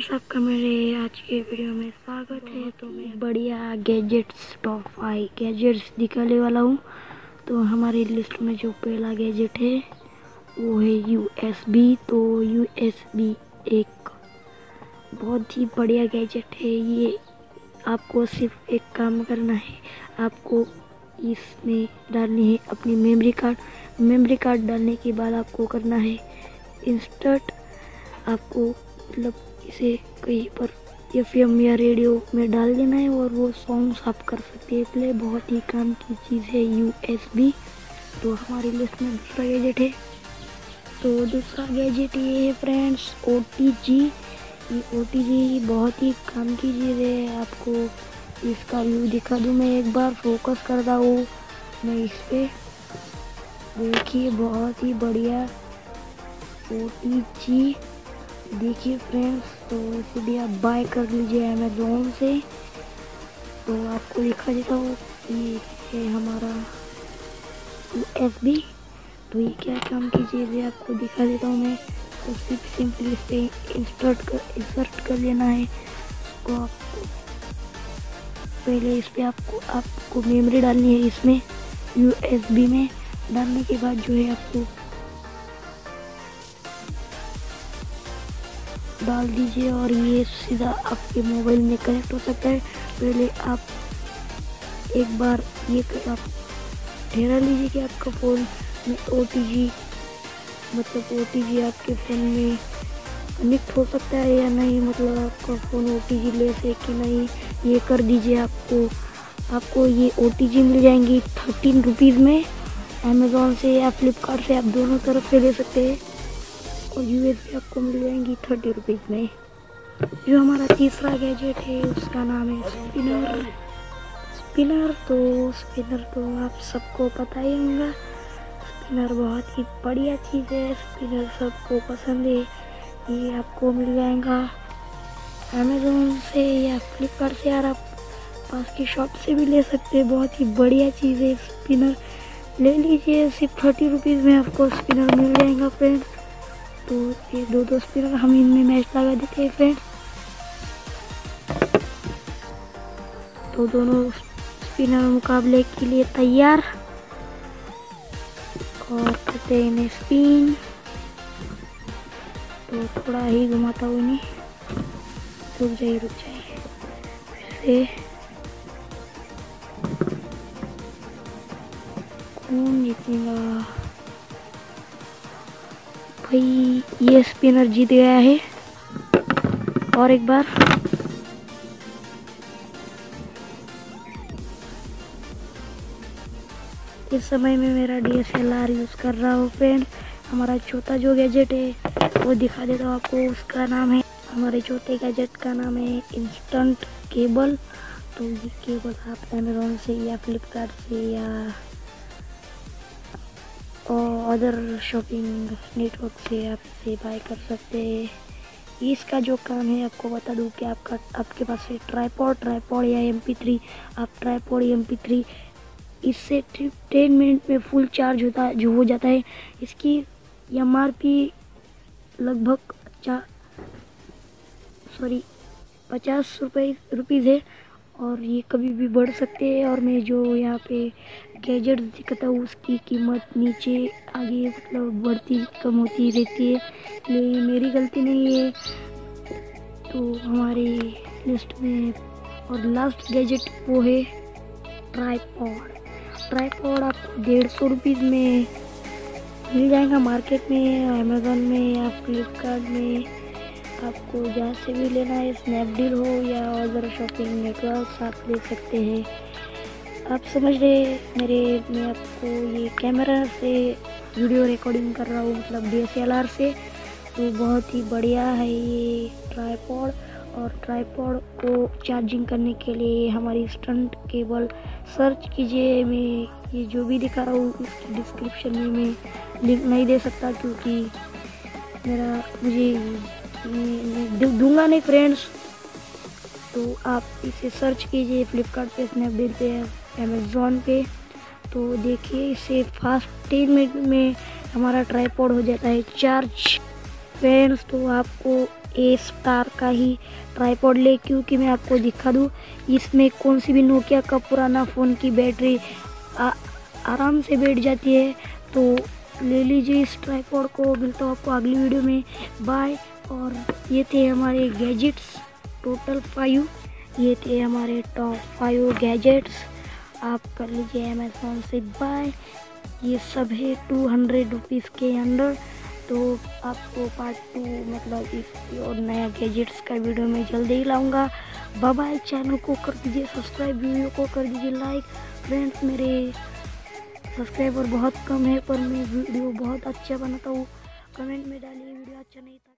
Friends, आपका मेरे आज के वीडियो में स्वागत है। तो मैं बढ़िया गैजेट्स टॉप 5 गैजेट्स दिखाने वाला हूँ। तो हमारी लिस्ट में जो पहला गैजेट है वो है USB। तो USB एक बहुत ही बढ़िया गैजेट है। ये आपको सिर्फ एक काम करना है, आपको इसमें डालनी है अपनी मेमोरी कार्ड डालने के बाद आपको करना है इंस्टर्ट। आपको मतलब इसे कहीं पर FM या रेडियो में डाल देना है और वो सॉन्ग्स आप कर सकते हैं प्ले। बहुत ही काम की चीज़ है USB। तो हमारी लिस्ट में दूसरा गैजेट है। तो दूसरा गैजेट ये है फ्रेंड्स OTG। ये OTG बहुत ही काम की चीज़ है। आपको इसका व्यू दिखा दूँ, मैं एक बार फोकस करता हूँ मैं इस पर, देखिए बहुत ही बढ़िया OTG। देखिए फ्रेंड्स, तो इसे भी आप बाय कर लीजिए अमेज़ॉन से। तो आपको दिखा देता हूँ, ये है हमारा USB। तो ये क्या काम की चीज़ है आपको दिखा देता हूँ मैं। तो सिंपली इस पर इंसर्ट कर लेना है। तो आपको पहले इस पर आपको मेमोरी डालनी है इसमें USB में। डालने के बाद जो है आपको डाल दीजिए और ये सीधा आपके मोबाइल में कनेक्ट हो सकता है। पहले आप एक बार ये आप ठहरा लीजिए कि आपका फ़ोन में OTG आपके फ़ोन में कनेक्ट हो सकता है या नहीं, मतलब आपका फ़ोन OTG ले सके कि नहीं, ये कर दीजिए। आपको ये OTG मिल जाएंगी 13 रुपीज़ में अमेज़ॉन से या फ्लिपकार्ट से, आप दोनों तरफ से ले सकते हैं। और USB आपको मिल जाएंगी 30 रुपीज़ में। जो हमारा तीसरा गैजेट है उसका नाम है स्पिनर। स्पिनर तो आप सबको पता ही होगा। स्पिनर बहुत ही बढ़िया चीज़ है, स्पिनर सबको पसंद है। ये आपको मिल जाएगा अमेज़ॉन से या फ्लिपकार्ट से, यार आप पास की शॉप से भी ले सकते हैं। बहुत ही बढ़िया चीज़ है स्पिनर, ले लीजिए। सिर्फ 30 रुपीज़ में आपको स्पिनर मिल जाएगा फ्रेंड्स। तो ये दो स्पिनर हम इनमें मैच लगा देते हैं फ्रेंड्स। तो दोनों स्पिनर मुकाबले के लिए तैयार और करते हैं इन्हें स्पिन। तो थोड़ा ही घुमाता हूँ इन्हें। रुक जाइए फिर कौन जीतेगा भाई? ये स्पिनर जीत गया है। और एक बार इस समय में मेरा DSLR यूज़ कर रहा हूँ फ्रेंड। हमारा चौथा जो गैजेट है वो दिखा देता हूँ आपको। उसका नाम है, हमारे चौथे गैजेट का नाम है इंस्टेंट केबल। तो ये केबल आप अमेज़ॉन से या फ्लिपकार्ट से या और अदर शॉपिंग नेटवर्क से आप इसे बाय कर सकते हैं। इसका जो काम है आपको बता दूं कि आपके पास है ट्राइपॉड या MP3। आप ट्राइपॉड या MP3 इससे 10 मिनट में फुल चार्ज हो जाता है। इसकी MRP लगभग 50 रुपीज़ है और ये कभी भी बढ़ सकते हैं। और मैं जो यहाँ पे गैजेट्स दिखाता हूँ उसकी कीमत नीचे आगे मतलब बढ़ती कम होती रहती है, इसलिए मेरी गलती नहीं है। तो हमारी लिस्ट में और लास्ट गैजेट वो है ट्राइपॉड आपको 150 रुपीज़ में मिल जाएगा मार्केट में, अमेज़ॉन में या फ्लिपकार्ट में। आपको जहाँ से भी लेना है, स्नैपडील हो या अदर शॉपिंग नेटवर्क, आप ले सकते हैं। आप समझ रहे मैं आपको ये कैमरा से वीडियो रिकॉर्डिंग कर रहा हूँ, मतलब DSLR से। तो बहुत ही बढ़िया है ये ट्राइपॉड। और ट्राइपॉड को चार्जिंग करने के लिए हमारी स्टंट केबल सर्च कीजिए। मैं ये जो भी दिखा रहा हूँ इसकी डिस्क्रिप्शन में मैं लिंक नहीं दे सकता, क्योंकि मैं दूंगा नहीं फ्रेंड्स। तो आप इसे सर्च कीजिए फ्लिपकार्ट पे, स्नैपडील पे, अमेज़ॉन पे। तो देखिए इसे फास्ट 10 मिनट में हमारा ट्राइपॉड हो जाता है चार्ज फ्रेंड्स। तो आपको ए स्टार का ही ट्राइपॉड ले, क्योंकि मैं आपको दिखा दूँ इसमें कौन सी भी नोकिया का पुराना फ़ोन की बैटरी आराम से बैठ जाती है। तो ले लीजिए इस ट्राइपॉड को। मिलता हूँ आपको अगली वीडियो में, बाय। और ये थे हमारे गैजेट्स टोटल 5। ये थे हमारे टॉप 5 गैजेट्स। आप कर लीजिए अमेज़ॉन से बाय। ये सब है 200 रुपीज़ के अंदर। तो आपको पार्ट 2 मतलब इस और नया गैजेट्स का वीडियो मैं जल्दी ही लाऊंगा। Bye bye. चैनल को कर दीजिए सब्सक्राइब, वीडियो को कर दीजिए लाइक। फ्रेंड्स, मेरे सब्सक्राइबर बहुत कम है पर मैं वीडियो बहुत अच्छा बनाता हूँ। कमेंट में डालिए वीडियो अच्छा नहीं था।